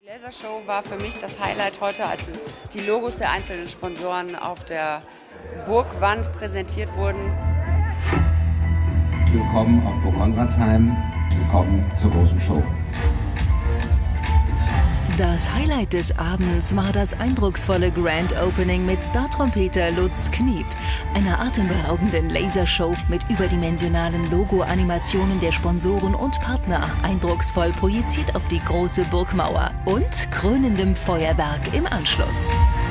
Die Lasershow war für mich das Highlight heute, als die Logos der einzelnen Sponsoren auf der Burgwand präsentiert wurden. Willkommen auf Burg Konradsheim, willkommen zur großen Show. Das Highlight des Abends war das eindrucksvolle Grand Opening mit Startrompeter Lutz Kniep, einer atemberaubenden Lasershow mit überdimensionalen Logo-Animationen der Sponsoren und Partner, eindrucksvoll projiziert auf die große Burgmauer und krönendem Feuerwerk im Anschluss.